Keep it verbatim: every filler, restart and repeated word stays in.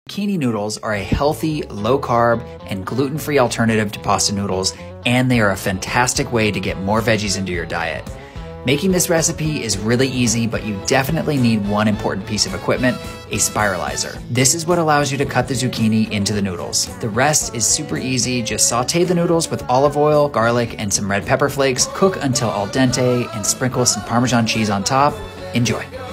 Zucchini noodles are a healthy, low-carb, and gluten-free alternative to pasta noodles, and they are a fantastic way to get more veggies into your diet. Making this recipe is really easy, but you definitely need one important piece of equipment, a spiralizer. This is what allows you to cut the zucchini into the noodles. The rest is super easy. Just saute the noodles with olive oil, garlic, and some red pepper flakes. Cook until al dente and sprinkle some Parmesan cheese on top. Enjoy.